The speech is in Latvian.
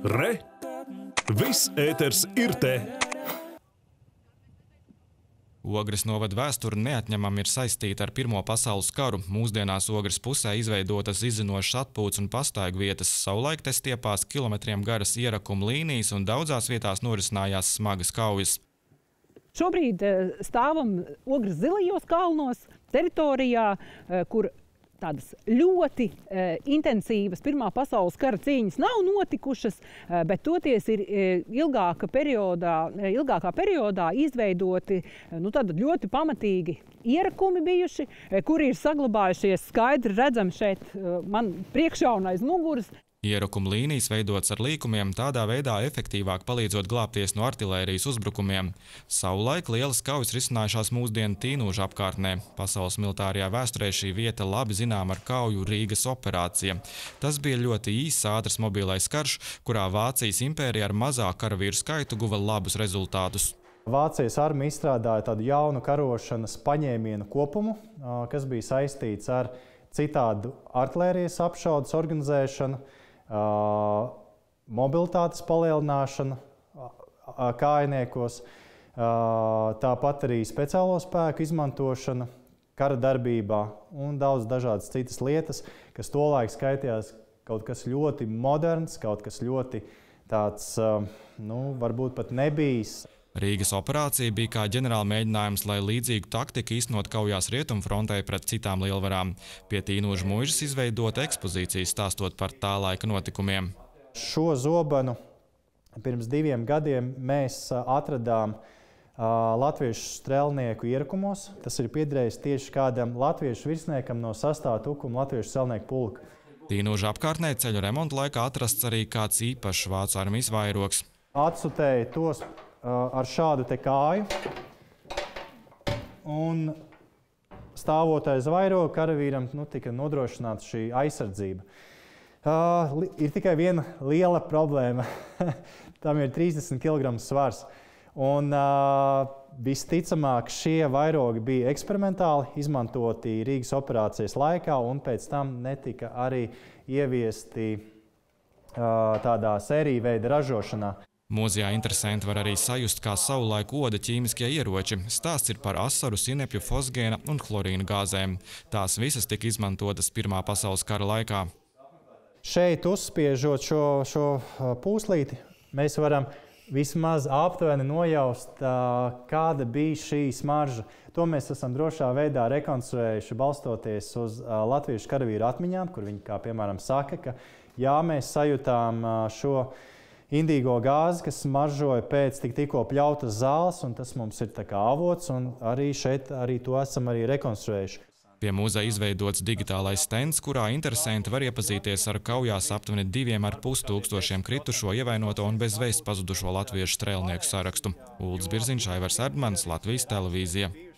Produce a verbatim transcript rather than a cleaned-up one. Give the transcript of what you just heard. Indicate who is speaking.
Speaker 1: Re! Viss ēters ir te!
Speaker 2: Ogres novada vēsture neatņemami ir saistīta ar Pirmo pasaules karu. Mūsdienās Ogres pusē izveidotas izzinošas atpūtas un pastaigu vietas. Savulaik te stiepās kilometriem garas ierakuma līnijas un daudzās vietās norisinājās smagas kaujas.
Speaker 3: Šobrīd stāvam Ogres zilajos kalnos, teritorijā, kur tādas ļoti e, intensīvas Pirmā pasaules kara cīņas nav notikušas, e, bet toties ir e, ilgāka periodā, e, ilgākā periodā izveidoti e, nu, ļoti pamatīgi ierakumi bijuši, e, kuri ir saglabājušies skaidri redzami šeit e, man priekšā un aiz muguras.
Speaker 2: Ierakuma līnijas veidotas ar līkumiem, tādā veidā efektīvāk palīdzot glābties no artilērijas uzbrukumiem. Savulaik lielas kaujas risinājušās mūsdienu Tīnūža apkārtnē. Pasaules militārajā vēsturē šī vieta labi zinām ar kauju Rīgas operācija. Tas bija ļoti īss, ātrs mobilais karš, kurā Vācijas impērija ar mazāku karavīru skaitu guva labus rezultātus.
Speaker 4: Vācijas armija izstrādāja tādu jaunu karošanas paņēmienu kopumu, kas bija saistīts ar citādu artilērijas apšaudes organizēšanu, Uh, mobilitātes palielināšanu uh, kājniekos, uh, tāpat arī speciālo spēku izmantošana kara darbībā un daudz dažādas citas lietas, kas tolaik skaitījās kaut kas ļoti moderns, kaut kas ļoti tāds, uh, nu, varbūt pat nebijis.
Speaker 2: Rīgas operācija bija kā ģenerāla mēģinājums, lai līdzīgu taktiku īstenot kaujās Rietumfrontē pret citām lielvarām. Pie Tīnūža muižas izveidota ekspozīcija, stāstot par tā laika notikumiem.
Speaker 4: Šo zobenu pirms diviem gadiem mēs atradām uh, latviešu strelnieku ierakumos. Tas ir piederējis tieši kādam latviešu virsniekam no sastā tukuma latviešu strelnieku pulka.
Speaker 2: Tīnūža apkārtnē ceļu remonta laikā atrasts arī kāds īpašs vācu armijas vairogs.
Speaker 4: Atsutēja tos ar šādu te kāju, un stāvot aiz vairoga karavīram nu, tika nodrošināta šī aizsardzība. Uh, ir tikai viena liela problēma. Tam ir trīsdesmit kilogramu svars. Un uh, visticamāk šie vairogi bija eksperimentāli izmantoti Rīgas operācijas laikā un pēc tam netika arī ieviesti uh, tādā sēriju veida ražošanā.
Speaker 2: Mūzijā interesanti var arī sajust, kā savulaik oda ķīmiskie ieroči. Stāsts ir par asaru, sinepju, fosgēna un chlorīna gāzēm. Tās visas tika izmantotas Pirmā pasaules kara laikā.
Speaker 4: Šeit uzspiežot šo, šo pūslīti, mēs varam vismaz aptuveni nojaust, kāda bija šī smarža. To mēs esam drošā veidā rekonstruējuši, balstoties uz latviešu karavīru atmiņām, kur viņi, kā piemēram, saka, ka jā, mēs sajūtām šo indīgo gāzi, kas smaržoja pēc tik tikko pļautas zāles, un tas mums ir tā kā avots, un arī šeit arī to esam arī rekonstruējuši.
Speaker 2: Pie muzeja izveidots digitālais stends, kurā interesanti var iepazīties ar kaujās aptuveni diviem ar pus tūkstošiem kritušo, ievainoto un bez vēsts pazudušo latviešu strēlnieku sarakstu. Uldis Birziņš, Aivars Erdmanis, Latvijas televīzija.